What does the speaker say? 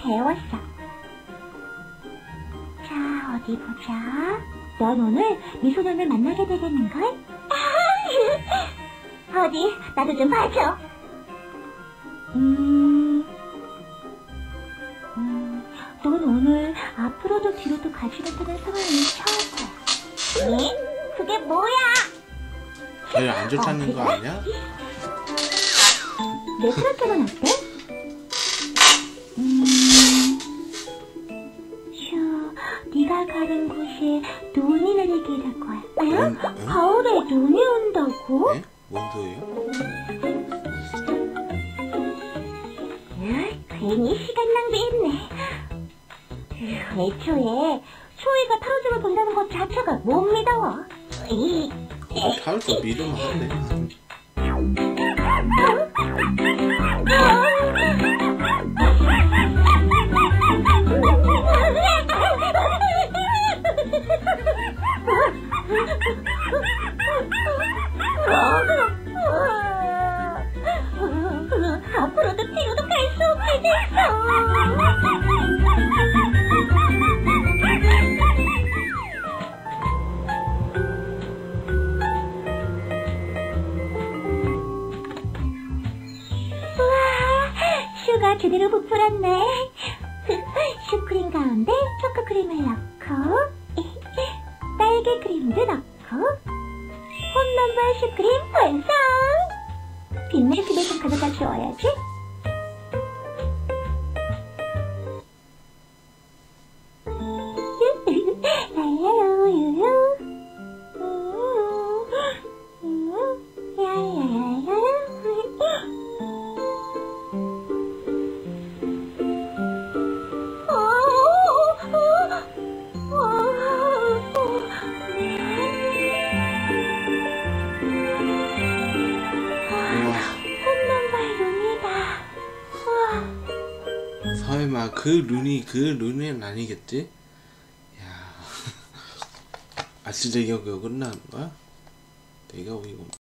배웠어. 자, 어디 보자. 넌 오늘 미소년을 만나게 되겠는걸? 어디, 나도 좀 봐줘. 넌 오늘 앞으로도 뒤로도 가지 못하는 상황이 처음. 네? 그게 뭐야? 제일 안 좋다는 거 아니야? 내 프로토는 어때? 휴, 네가 가는 곳에 눈이 내리게 될 거야. 응? 가을에 눈이 온다고? 네? 뭔 소리야? 괜히 시간 낭비했네. 애초에 초이가 타로점을 본다는 것 자체가 못 믿어. 타로도 믿으면 안 돼. 앞으로도 뒤로도 갈 수 없게 됐어. 우와, 슈가 제대로 부풀었네. 슈크림 가운데 초코크림을 넣고 딸기 크림도 넣고 홈런볼 슈크림 완성. 빛나게 집에 좀 가져다 주어야지. 설마 그 룬은 아니겠지? 야, 아 진짜 이거 끝나는 거야? 내가 이거